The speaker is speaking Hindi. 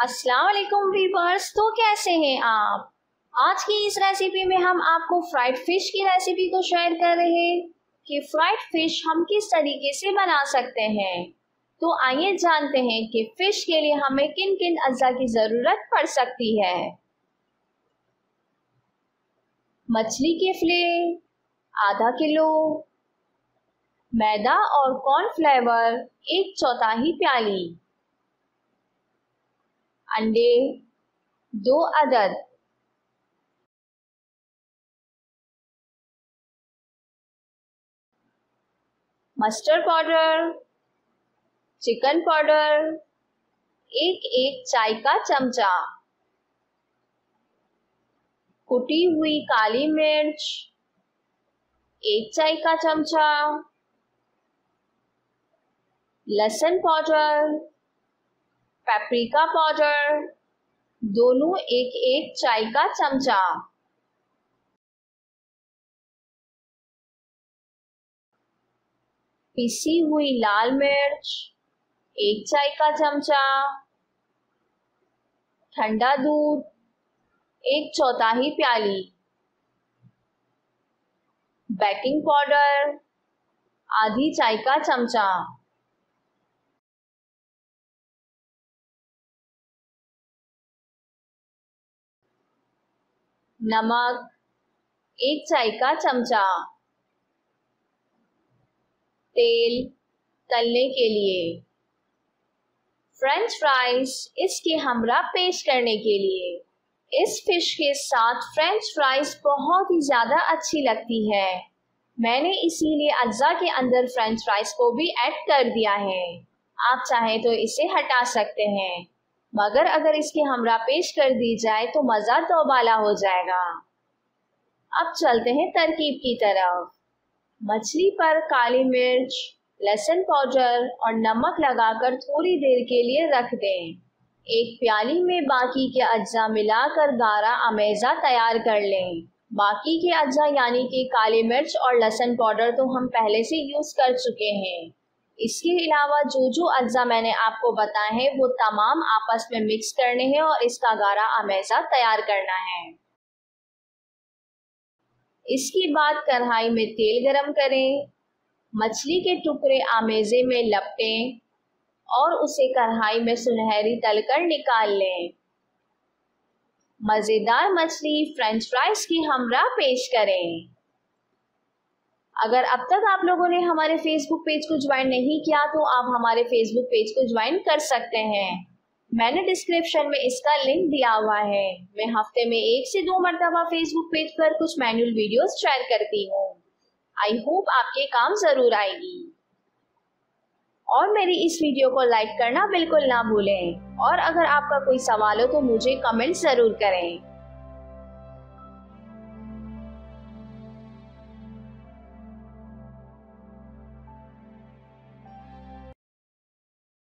अस्सलाम वालेकुम व्यूअर्स। तो कैसे हैं आप? आज की इस रेसिपी में हम आपको फ्राइड फिश की रेसिपी को शेयर कर रहे हैं कि फ्राइड फिश हम किस तरीके से बना सकते हैं। तो आइए जानते हैं कि फिश के लिए हमें किन किन अज्जा की ज़रूरत पड़ सकती है। मछली के फिले आधा किलो, मैदा और कॉर्नफ्लेवर 1/4 प्याली, अंडे 2 अदद, मस्टर्ड पाउडर, चिकन पाउडर 1 चाय का चमचा, कुटी हुई काली मिर्च 1 चाय का चमचा, लहसुन पाउडर, पेपरिका पाउडर दोनों 1 चाय का चमचा, पिसी हुई लाल मिर्च 1 चाय का चमचा, ठंडा दूध 1/4 प्याली, बेकिंग पाउडर आधी चाय का चमचा, नमक 1 चाय का चमचा, तेल तलने के लिए, फ्रेंच फ्राइज इसके हमरा पेश करने के लिए। इस फिश के साथ फ्रेंच फ्राइज बहुत ही ज़्यादा अच्छी लगती है। मैंने इसीलिए अज्जा के अंदर फ्रेंच फ्राइज को भी ऐड कर दिया है। आप चाहें तो इसे हटा सकते हैं, मगर अगर इसके हमरा पेश कर दी जाए तो मज़ा दोबाला हो जाएगा। अब चलते हैं तरकीब की तरफ। मछली पर काली मिर्च, लहसुन पाउडर और नमक लगाकर थोड़ी देर के लिए रख दें। एक प्याली में बाकी के अज्जा मिलाकर गाढ़ा अमेज़ा तैयार कर लें। बाकी के अज्जा यानी कि काली मिर्च और लहसुन पाउडर तो हम पहले से यूज़ कर चुके हैं। इसके अलावा जो अज्जा मैंने आपको बताए हैं वो तमाम आपस में मिक्स करने हैं और इसका गाढ़ा अमेज़ा तैयार करना है। इसके बाद कढ़ाई में तेल गरम करें, मछली के टुकड़े आमेज़े में लपेटें और उसे कढ़ाई में सुनहरी तलकर निकाल लें। मज़ेदार मछली फ्रेंच फ्राइज की हमरा पेश करें। अगर अब तक आप लोगों ने हमारे फेसबुक पेज को ज्वाइन नहीं किया तो आप हमारे फेसबुक पेज को ज्वाइन कर सकते हैं। मैंने डिस्क्रिप्शन में इसका लिंक दिया हुआ है। मैं हफ्ते में 1 से 2 मरतबा फेसबुक पेज पर कुछ मैनुअल वीडियोस शेयर करती हूँ। आई होप आपके काम ज़रूर आएगी। और मेरी इस वीडियो को लाइक करना बिल्कुल ना भूलें। और अगर आपका कोई सवाल हो तो मुझे कमेंट ज़रूर करें।